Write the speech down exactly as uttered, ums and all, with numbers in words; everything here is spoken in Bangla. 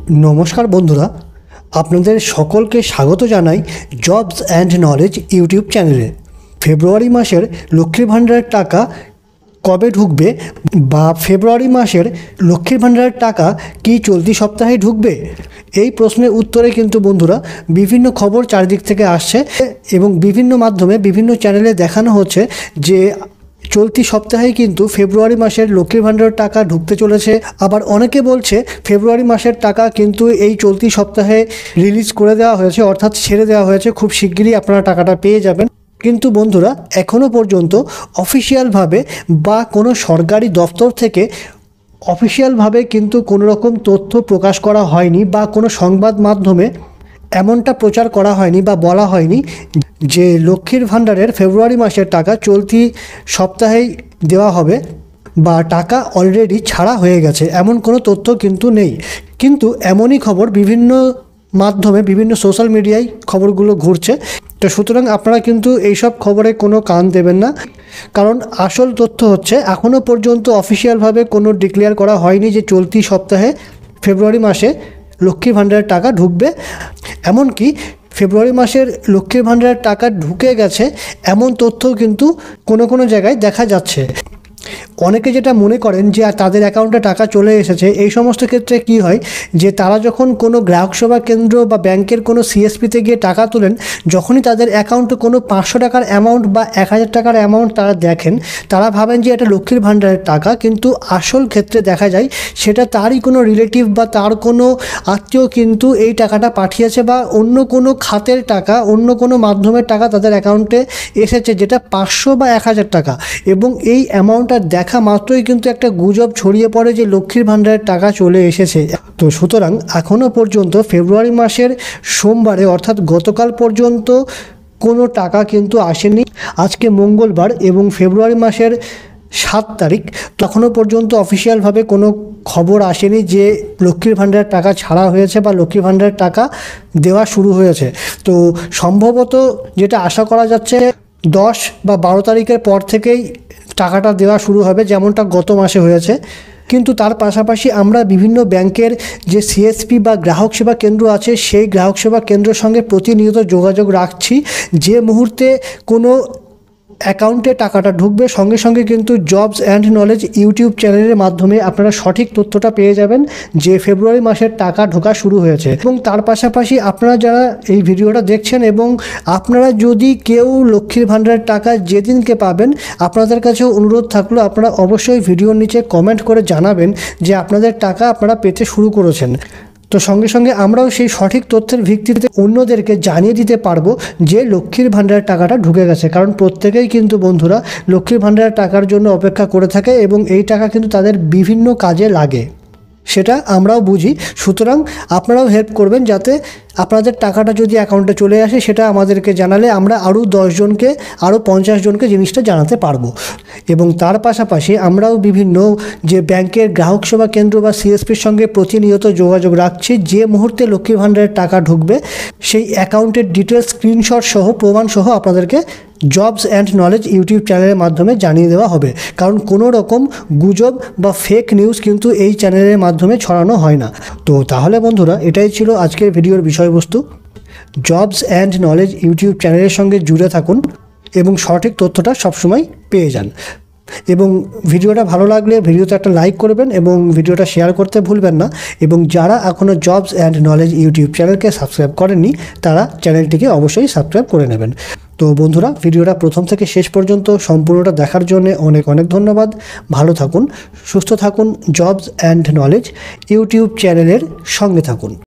नमस्कार बंधुरा आपनादेर सकलके स्वागत जानाई जब्स एंड नलेज यूट्यूब चैनेले। फेब्रुआरी मासेर लक्ष्मी भाण्डारेर टाका कबे ढुकबे बा फेब्रुआरी मासेर लक्ष्मी भाण्डारेर टाका कि चलती सप्ताहे ढुकबे এই প্রশ্নের উত্তরে কিন্তু বন্ধুরা বিভিন্ন খবর চারিদিক থেকে আসছে এবং বিভিন্ন মাধ্যমে বিভিন্ন চ্যানেলে দেখানো হচ্ছে যে চলতি সপ্তাহে কিন্তু ফেব্রুয়ারি মাসের লক্ষ্মীর ভাণ্ডারের টাকা ঢুকতে চলেছে। আবার অনেকে বলছে ফেব্রুয়ারি মাসের টাকা কিন্তু এই চলতি সপ্তাহে রিলিজ করে দেওয়া হয়েছে, অর্থাৎ ছেড়ে দেওয়া হয়েছে, খুব শিগগিরই আপনারা টাকাটা পেয়ে যাবেন। কিন্তু বন্ধুরা এখনও পর্যন্ত অফিসিয়ালভাবে বা কোনো সরকারি দপ্তর থেকে অফিসিয়ালভাবে কিন্তু কোনো রকম তথ্য প্রকাশ করা হয়নি বা কোনো সংবাদ মাধ্যমে এমনটা প্রচার করা হয়নি বা বলা হয়নি যে লক্ষ্মীর ভাণ্ডারের ফেব্রুয়ারি মাসের টাকা চলতি সপ্তাহেই দেওয়া হবে বা টাকা অলরেডি ছাড়া হয়ে গেছে, এমন কোনো তথ্য কিন্তু নেই। কিন্তু এমনই খবর বিভিন্ন মাধ্যমে বিভিন্ন সোশ্যাল মিডিয়ায় খবরগুলো ঘুরছে। তো সুতরাং আপনারা কিন্তু এইসব খবরে কোনো কান দেবেন না, কারণ আসল তথ্য হচ্ছে এখনও পর্যন্ত অফিসিয়ালভাবে কোনো ডিক্লেয়ার করা হয়নি যে চলতি সপ্তাহে ফেব্রুয়ারি মাসে লক্ষ্মীর ভাণ্ডারের টাকা ঢুকবে। এমনকি ফেব্রুয়ারি মাসের লক্ষ্মীর ভাণ্ডারের টাকা ঢুকে গেছে এমন তথ্যও কিন্তু কোনো কোনো জায়গায় দেখা যাচ্ছে। অনেকে যেটা মনে করেন যে তাদের অ্যাকাউন্টে টাকা চলে এসেছে, এই সমস্ত ক্ষেত্রে কি হয় যে তারা যখন কোনো গ্রাহক সেবা কেন্দ্র বা ব্যাংকের কোনো সিএসপিতে গিয়ে টাকা তোলেন, যখনই তাদের অ্যাকাউন্টে কোনো পাঁচশো টাকার অ্যামাউন্ট বা এক হাজার টাকার অ্যামাউন্ট তারা দেখেন, তারা ভাবেন যে এটা লক্ষ্মীর ভাণ্ডারের টাকা, কিন্তু আসল ক্ষেত্রে দেখা যায় সেটা তারই কোনো রিলেটিভ বা তার কোনো আত্মীয় কিন্তু এই টাকাটা পাঠিয়েছে বা অন্য কোনো খাতের টাকা, অন্য কোনো মাধ্যমের টাকা তাদের অ্যাকাউন্টে এসেছে যেটা পাঁচশো বা এক হাজার টাকা, এবং এই অ্যামাউন্টটা দেখা মাত্রই কিন্তু একটা গুজব ছড়িয়ে পড়ে যে লক্ষ্মীর ভাণ্ডারের টাকা চলে এসেছে। তো সুতরাং এখনও পর্যন্ত ফেব্রুয়ারি মাসের সোমবারে অর্থাৎ গতকাল পর্যন্ত কোনো টাকা কিন্তু আসেনি। আজকে মঙ্গলবার এবং ফেব্রুয়ারি মাসের সাত তারিখ, তখনও পর্যন্ত অফিসিয়ালভাবে কোনো খবর আসেনি যে লক্ষ্মীর ভাণ্ডারের টাকা ছাড়া হয়েছে বা লক্ষ্মীর ভাণ্ডারের টাকা দেওয়া শুরু হয়েছে। তো সম্ভবত যেটা আশা করা যাচ্ছে দশ বা বারো তারিখের পর থেকেই টাকাটা দেওয়া শুরু হবে, যেমনটা গত মাসে হয়েছে। কিন্তু তার পাশাপাশি আমরা বিভিন্ন ব্যাংকের যে সিএসপি বা গ্রাহক সেবা কেন্দ্র আছে, সেই গ্রাহক সেবা কেন্দ্রের সঙ্গে প্রতিনিয়ত যোগাযোগ রাখছি। যে মুহূর্তে কোনো অ্যাকাউন্টে টাকাটা ঢুকবে সঙ্গে সঙ্গে কিন্তু জবস অ্যান্ড নলেজ ইউটিউব চ্যানেলের মাধ্যমে আপনারা সঠিক তথ্যটা পেয়ে যাবেন যে ফেব্রুয়ারি মাসের টাকা ঢোকা শুরু হয়েছে। এবং তার পাশাপাশি আপনারা যারা এই ভিডিওটা দেখছেন এবং আপনারা যদি কেউ লক্ষ্মীর ভাণ্ডারের টাকা যেদিনকে পাবেন, আপনাদের কাছেও অনুরোধ থাকলো আপনারা অবশ্যই ভিডিওর নিচে কমেন্ট করে জানাবেন যে আপনাদের টাকা আপনারা পেতে শুরু করেছেন। তো সঙ্গে সঙ্গে আমরাও সেই সঠিক তথ্যের ভিত্তিতে অন্যদেরকে জানিয়ে দিতে পারবো যে লক্ষ্মীর ভাণ্ডারের টাকাটা ঢুকে গেছে, কারণ প্রত্যেকেই কিন্তু বন্ধুরা লক্ষ্মীর ভাণ্ডারের টাকার জন্য অপেক্ষা করে থাকে এবং এই টাকা কিন্তু তাদের বিভিন্ন কাজে লাগে, সেটা আমরাও বুঝি। সুতরাং আপনারাও হেল্প করবেন যাতে আপনাদের টাকাটা যদি অ্যাকাউন্টে চলে আসে সেটা আমাদেরকে জানালে আমরা আরও দশজনকে আরও পঞ্চাশ জনকে জিনিসটা জানাতে পারবো। এবং তার পাশাপাশি আমরাও বিভিন্ন যে ব্যাংকের গ্রাহক সেবা কেন্দ্র বা সিএসপির সঙ্গে প্রতিনিয়ত যোগাযোগ রাখছি। যে মুহূর্তে লক্ষ্মীর ভাণ্ডারের টাকা ঢুকবে সেই অ্যাকাউন্টের ডিটেলস স্ক্রিনশট সহ প্রমাণ সহ আপনাদেরকে জবস অ্যান্ড নলেজ ইউটিউব চ্যানেলের মাধ্যমে জানিয়ে দেওয়া হবে, কারণ কোনো রকম গুজব বা ফেক নিউজ কিন্তু এই চ্যানেলের মাধ্যমে ছড়ানো হয় না। তো তাহলে বন্ধুরা এটাই ছিল আজকের ভিডিওর বিষয়বস্তু। জবস অ্যান্ড নলেজ ইউটিউব চ্যানেলের সঙ্গে জুড়ে থাকুন এবং সঠিক তথ্যটা সবসময় পেয়ে যান। এবং ভিডিওটা ভালো লাগলে ভিডিওতে একটা লাইক করবেন এবং ভিডিওটা শেয়ার করতে ভুলবেন না। এবং যারা এখনও জবস অ্যান্ড নলেজ ইউটিউব চ্যানেলকে সাবস্ক্রাইব করেননি তারা চ্যানেলটিকে অবশ্যই সাবস্ক্রাইব করে নেবেন। তো বন্ধুরা ভিডিওটা প্রথম থেকে শেষ পর্যন্ত সম্পূর্ণটা দেখার জন্য অনেক অনেক ধন্যবাদ। ভালো থাকুন, সুস্থ থাকুন, জবস অ্যান্ড নলেজ ইউটিউব চ্যানেলের সঙ্গে থাকুন।